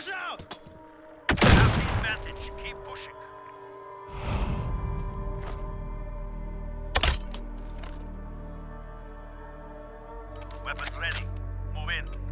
Watch out! You have the advantage. Keep pushing. Weapons ready. Move in.